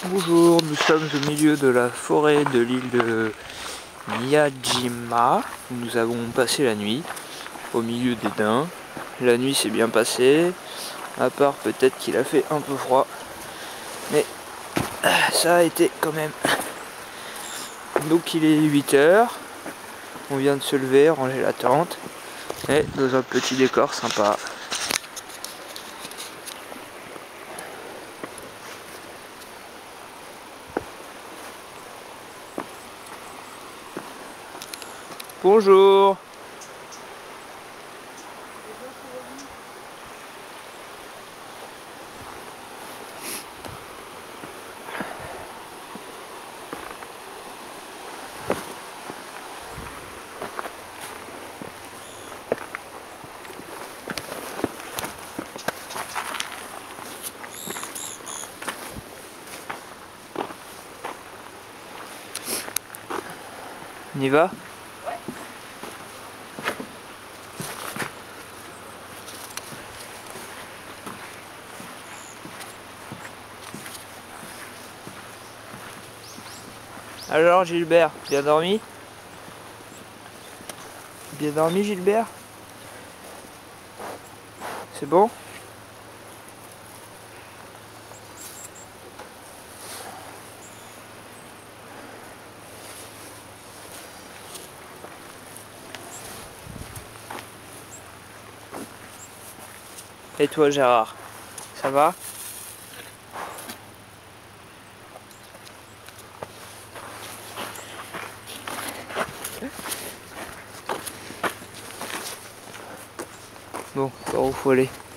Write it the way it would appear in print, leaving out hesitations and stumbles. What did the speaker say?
Bonjour, nous sommes au milieu de la forêt de l'île de Miyajima. Nous avons passé la nuit au milieu des daims. La nuit s'est bien passée, à part peut-être qu'il a fait un peu froid. Mais ça a été quand même. Donc il est 8 h. On vient de se lever, ranger la tente. Et dans un petit décor sympa. Bonjour. On y va? Alors Gilbert, bien dormi? Bien dormi Gilbert? C'est bon? Et toi Gérard, ça va? Bon, par où faut aller?